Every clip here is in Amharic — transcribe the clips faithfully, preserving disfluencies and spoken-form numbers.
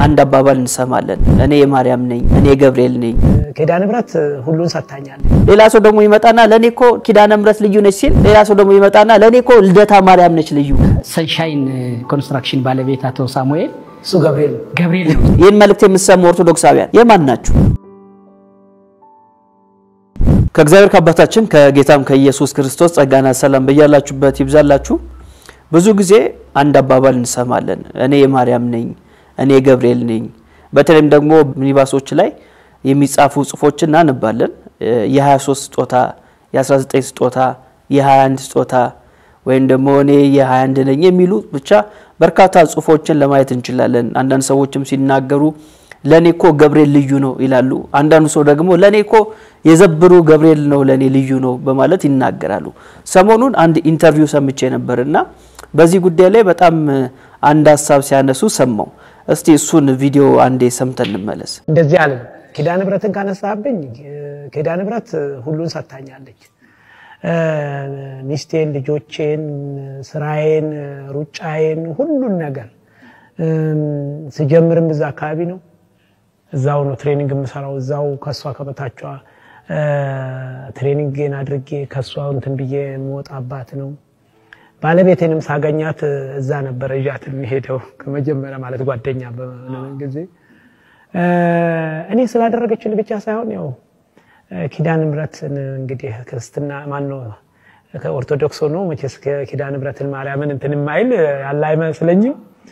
አንድ አባባል እንሰማለን እኔ የማርያም ነኝ እኔ ገብርኤል ነኝ ኪዳነ ምሕረት ሁሉን ሰጣኛል ሌላ ሰው ደግሞ ይመጣና ለኔኮ ኪዳነ ምሕረት ልዩ ነች ሲል ሌላ ሰው ደግሞ ይመጣና ለኔኮ ልደታ ማርያም ነች ልዩ ሰንሻይን ኮንስትራክሽን ባለቤት አቶ ሳሙኤል ሱ ገብርኤል ገብርኤል ነው ይሄን መልእክት የምትሰሙ ኦርቶዶክሳውያን የማን ናችሁ ከእግዚአብሔር ከአባታችን ከጌታም ከኢየሱስ ክርስቶስ ጸጋና ሰላም በያላችሁበት ይብዛላችሁ ብዙ ጊዜ አንድ አባባል እንሰማለን እኔ የማርያም ነኝ እኔ ገብርኤል ነኝ በተለይም ደግሞ ሚኒባሶች ላይ የሚጻፉ ጽፎችን እናነባለን የ23 ስጦታ የ19 ስጦታ የ21 ስጦታ ወይም ደግሞ እኔ የ21 ነኝ የሚሉ ብቻ በርካታ ጽፎችን ለማየት እንችላለን አንዳንድ ሰዎችም ሲናገሩ ለኔኮ ገብርኤል ልዩ ነው ይላሉ አንዳንዱ ሰው ደግሞ ለኔኮ የዘብሩ ገብርኤል ነው ለኔ ልዩ ነው በማለት ይናገራሉ ሰሞኑን አንድ ኢንተርቪው ሰምቼ ነበርና በዚህ ጉዳይ ላይ በጣም አንድ ሐሳብ ሲያነሱ ሰማው እስቲ እሱን ቪዲዮ አንዴ ሰምተን እንመለስ እንደዚህ አለ ኪዳነ ምሕረትን ካነሳብኝ ኪዳነ ምሕረት ሁሉን ሰጣኛለች ሚስቴን ልጆቼን ስራዬን ሩጫዬን ሁሉን ነገር ሲጀምርም እዛ አካባቢ ነው እዛው ነው ትሬኒንግ የምሰራው እዛው ከሷ ከበታቿ ትሬኒንግን አድርጌ ከሷ እንትን ብዬ የምወጣባት ነው ባለቤቴንም ሳገኛት እዛ ነበር እጃት የሚሄደው ከመጀመሪያ ማለት ጓደኛ በነገዜ እኔ ስላደረገችልኝ ብቻ ሳይሆን ያው ኪዳነ ምሕረትን እንግዲህ ክርስትና ማን ነው ከኦርቶዶክስ ነው መቼስ ኪዳነ ምሕረትን ማርያምን እንትን ማይል ያለ አይመስለኝም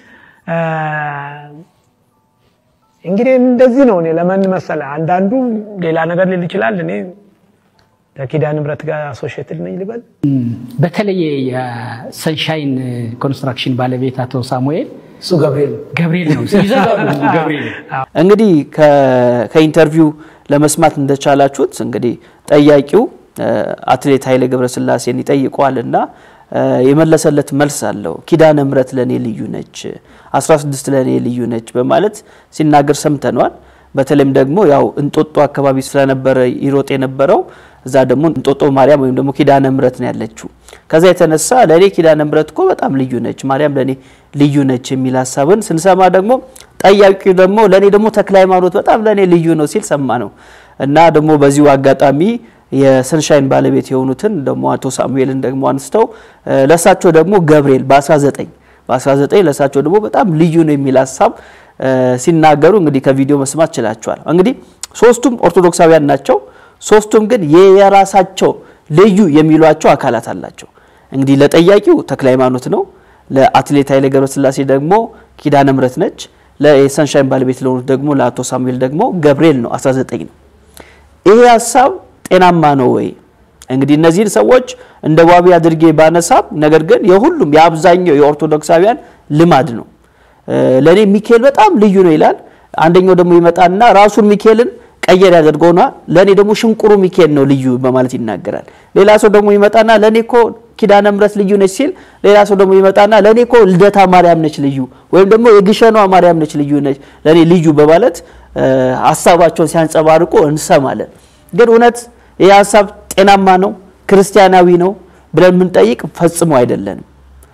እንግዲህ እንደዚህ ነው እኔ ለማን መሰለ አንዳንዱ ሌላ ነገር ሊል ይችላል እኔ ከኪዳነ ምሕረት ጋር አሶሺየትድ ነኝ ልበል በተለየ የሰንሻይን ኮንስትራክሽን ባለቤት አቶ ሳሙኤል ሱ ገብርኤል ገብርኤል ነው ይዘጋሉ ገብርኤል እንግዲህ ከኢንተርቪው ለመስማት እንደቻላችሁት እንግዲህ ጠያቂው አትሌት ኃይሌ ገብረስላሴን ይጠይቋልና የመለሰለት መልስ አለው ኪዳነ ምሕረት ለኔ ልዩ ነች አስራ ስድስት ለኔ ልዩ ነች በማለት ሲናገር ሰምተናል በተለይም ደግሞ ያው እንጦጦ አካባቢ ስለነበረ ይሮጥ የነበረው እዛ ደግሞ እንጦጦ ማርያም ወይም ደግሞ ኪዳነ ምሕረት ነው ያለችው ከዛ የተነሳ ለኔ ኪዳነ ምሕረት እኮ በጣም ልዩ ነች ማርያም ለኔ ልዩ ነች የሚል ሐሳብን ስንሰማ ደግሞ ጠያቂው ደግሞ ለኔ ደግሞ ተክለ ሃይማኖት በጣም ለኔ ልዩ ነው ሲል ሰማ ነው እና ደግሞ በዚሁ አጋጣሚ የሰንሻይን ባለቤት የሆኑትን ደግሞ አቶ ሳሙኤልን ደግሞ አንስተው ለሳቸው ደግሞ ገብርኤል በ19 በ19 ለሳቸው ደግሞ በጣም ልዩ ነው የሚል ሐሳብ ሲናገሩ እንግዲህ ከቪዲዮ መስማት ይችላልቻል እንግዲህ ሶስቱም ኦርቶዶክሳውያን ናቸው ሶስቱም ግን የራሳቸው ልዩ የሚሏቸው አካላት አላቸው እንግዲህ ለጠያቂው ተክለ ሃይማኖት ነው ለአትሌት ኃይሌ ገብረስላሴ ደግሞ ኪዳነ ምሕረት ነች ለሰንሻይን ባለቤት ለሆኑት ደግሞ ለአቶ ሳሙኤል ደግሞ ገብርኤል ነው አስራ ዘጠኝ ነው ይሄ ሐሳብ ጤናማ ነው ወይ እንግዲህ እነዚህ ሰዎች እንደ ዋቢ አድርጌ ባነሳብ ነገር ግን የሁሉም የአብዛኛው የኦርቶዶክሳውያን ልማድ ነው ለኔ ሚካኤል በጣም ልዩ ነው ይላል አንደኛው ደግሞ ይመጣና ራሱን ሚካኤልን ቀየር ያደርገውና ለኔ ደግሞ ሽንቁሩ ሚካኤል ነው ልዩ በማለት ይናገራል ሌላ ሰው ደግሞ ይመጣና ለኔኮ ኪዳነ ምሕረት ልዩ ነች ሲል ሌላ ሰው ደግሞ ይመጣና ለኔኮ ልደታ ማርያም ነች ልዩ ወይም ደግሞ የግሸኗ ማርያም ነች ልዩ ነች ለኔ ልዩ በማለት ሐሳባቸውን ሲያንጸባርቁ እንሰማለን ግን እውነት ይሄ ሐሳብ ጤናማ ነው ክርስቲያናዊ ነው ብለን ምን ጠይቅ ፈጽሞ አይደለንም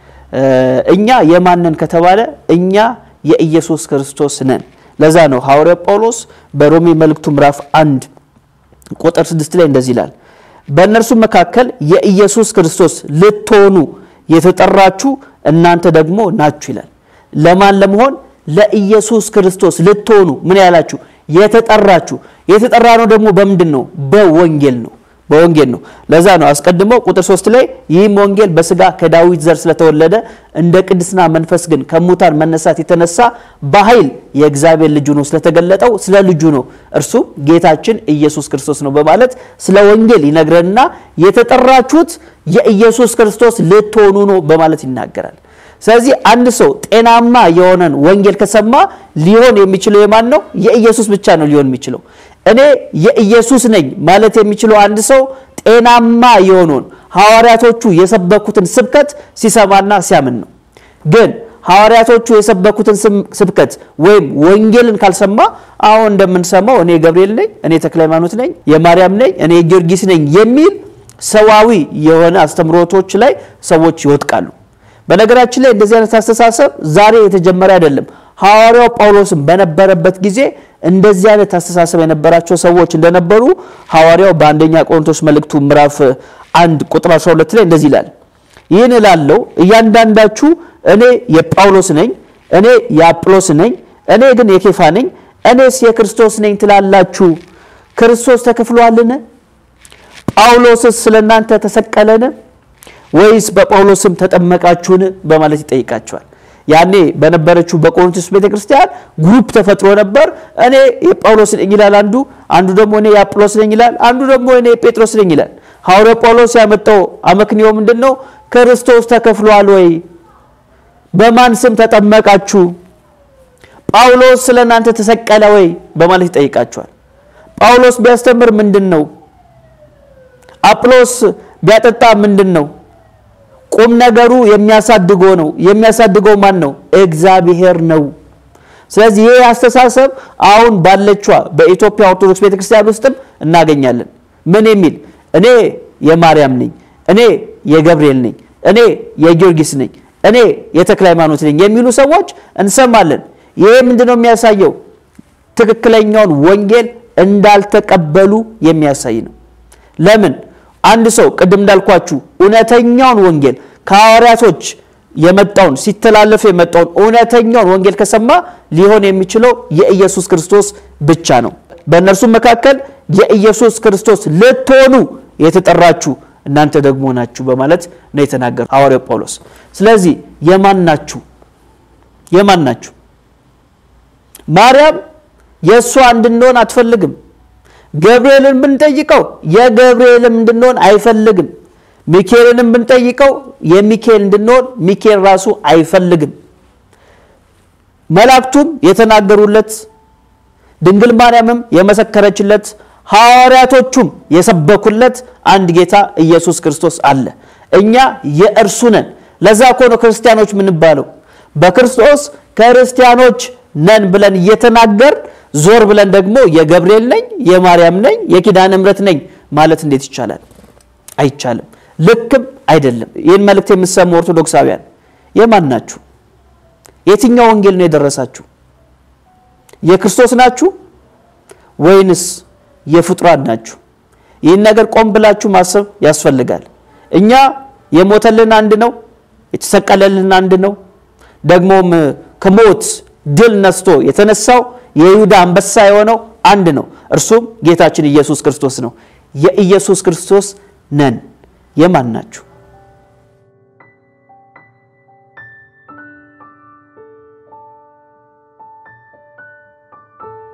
እኛ የማንን ከተባለ እኛ የኢየሱስ ክርስቶስ ነን ለዛ ነው ሐዋርያው ጳውሎስ በሮሜ መልእክቱ ምዕራፍ አንድ ቁጥር ስድስት ላይ እንደዚህ ይላል በእነርሱ መካከል የኢየሱስ ክርስቶስ ልትሆኑ የተጠራችሁ እናንተ ደግሞ ናችሁ ይላል ለማን ለመሆን ለኢየሱስ ክርስቶስ ልትሆኑ ምን ያላችሁ የተጠራችሁ የተጠራነው ደግሞ በመንድነው በወንጌል ነው በወንጌል ነው ለዛ ነው አስቀድሞ ቁጥር ሶስት ላይ ይህም ወንጌል በስጋ ከዳዊት ዘር ስለተወለደ እንደ ቅድስና መንፈስ ግን ከሙታን መነሳት የተነሳ በኃይል የእግዚአብሔር ልጅ ነው ስለተገለጠው ስለ ልጁ ነው እርሱ ጌታችን ኢየሱስ ክርስቶስ ነው በማለት ስለ ወንጌል ይነግረንና የተጠራችሁት የኢየሱስ ክርስቶስ ልትሆኑ ነው በማለት ይናገራል ስለዚህ አንድ ሰው ጤናማ የሆነን ወንጌል ከሰማ ሊሆን የሚችለው የማን ነው የኢየሱስ ብቻ ነው ሊሆን የሚችለው እኔ የኢየሱስ ነኝ ማለት የሚችለው አንድ ሰው ጤናማ የሆነን ሐዋርያቶቹ የሰበኩትን ስብከት ሲሰማና ሲያምን ነው ግን ሐዋርያቶቹ የሰበኩትን ስብከት ወይም ወንጌልን ካልሰማ አሁን እንደምንሰማው እኔ ገብርኤል ነኝ እኔ ተክለ ሃይማኖት ነኝ የማርያም ነኝ እኔ ጊዮርጊስ ነኝ የሚል ሰዋዊ የሆነ አስተምሮቶች ላይ ሰዎች ይወድቃሉ በነገራችን ላይ እንደዚህ አይነት አስተሳሰብ ዛሬ የተጀመረ አይደለም ሐዋርያው ጳውሎስም በነበረበት ጊዜ እንደዚህ አይነት አስተሳሰብ የነበራቸው ሰዎች እንደነበሩ ሐዋርያው በአንደኛ ቆሮንቶስ መልእክቱ ምዕራፍ አንድ ቁጥር አስራ ሁለት ላይ እንደዚህ ይላል ይህን እላለሁ እያንዳንዳችሁ እኔ የጳውሎስ ነኝ እኔ የአጵሎስ ነኝ እኔ ግን የኬፋ ነኝ እኔስ የክርስቶስ ነኝ ትላላችሁ ክርስቶስ ተከፍሏልን ጳውሎስስ ስለናንተ ተሰቀለን ወይስ በጳውሎስም ተጠመቃችሁን በማለት ይጠይቃቸዋል ያኔ በነበረችው በቆሮንቶስ ቤተክርስቲያን ግሩፕ ተፈጥሮ ነበር እኔ የጳውሎስ ነኝ ይላል አንዱ አንዱ ደግሞ እኔ የአጵሎስ ነኝ ይላል አንዱ ደግሞ እኔ የጴጥሮስ ነኝ ይላል ሐዋርያው ጳውሎስ ያመጣው አመክንዮ ምንድነው ክርስቶስ ተከፍሏል ወይ በማን ስም ተጠመቃችሁ ጳውሎስ ስለናንተ ተሰቀለ ወይ በማለት ይጠይቃቸዋል ጳውሎስ ቢያስተምር ምንድነው አጵሎስ ቢያጠጣ ምንድነው ቁም ነገሩ የሚያሳድገው ነው የሚያሳድገው ማን ነው እግዚአብሔር ነው ስለዚህ ይሄ አስተሳሰብ አሁን ባለችው በኢትዮጵያ ኦርቶዶክስ ቤተክርስቲያን ውስጥም እናገኛለን ምን የሚል እኔ የማርያም ነኝ እኔ የገብርኤል ነኝ እኔ የጊዮርጊስ ነኝ እኔ የተክለ ሃይማኖት ነኝ የሚሉ ሰዎች እንሰማለን ይሄ ምንድነው የሚያሳየው ትክክለኛውን ወንጌል እንዳልተቀበሉ የሚያሳይ ነው ለምን አንድ ሰው ቀደም እንዳልኳችሁ ኡነተኛውን ወንጌል ከሐዋርያቶች የመጣውን ሲተላለፍ የመጣውን ኡነተኛውን ወንጌል ከሰማ ሊሆን የሚችለው የኢየሱስ ክርስቶስ ብቻ ነው በእነርሱ መካከል የኢየሱስ ክርስቶስ ልትሆኑ የተጠራችሁ እናንተ ደግሞ ናችሁ በማለት ነው የተናገረው ሐዋርያው ጳውሎስ ስለዚህ የማን ናችሁ የማን ናችሁ ማርያም የሷ እንድንሆን አትፈልግም ገብርኤልን ብንጠይቀው የገብርኤልም እንድንሆን አይፈልግም ሚካኤልን ብንጠይቀው የሚካኤል እንድንሆን ሚካኤል ራሱ አይፈልግም መላእክቱም የተናገሩለት ድንግል ማርያምም የመሰከረችለት ሐዋርያቶቹም የሰበኩለት አንድ ጌታ ኢየሱስ ክርስቶስ አለ እኛ የእርሱ ነን ለዛ ኮኖ ክርስቲያኖች ምን ባለው በክርስቶስ ክርስቲያኖች ነን ብለን እየተናገር ዞር ብለን ደግሞ የገብርኤል ነኝ የማርያም ነኝ የኪዳነ ምሕረት ነኝ ማለት እንዴት ይቻላል አይቻልም ልክም አይደለም ይሄን መልእክት የምትሰሙ ኦርቶዶክሳውያን የማን ናችሁ የትኛው ወንጌል ነው የደረሳችሁ የክርስቶስ ናችሁ ወይንስ የፍጡራን ናችሁ ይሄን ነገር ቆም ብላችሁ ማሰብ ያስፈልጋል እኛ የሞተልን አንድ ነው የተሰቀለልን አንድ ነው ደግሞም ከሞት ድል ነስቶ የተነሳው የይሁዳ አንበሳ የሆነው አንድ ነው እርሱም ጌታችን ኢየሱስ ክርስቶስ ነው የኢየሱስ ክርስቶስ ነን የማን ናችሁ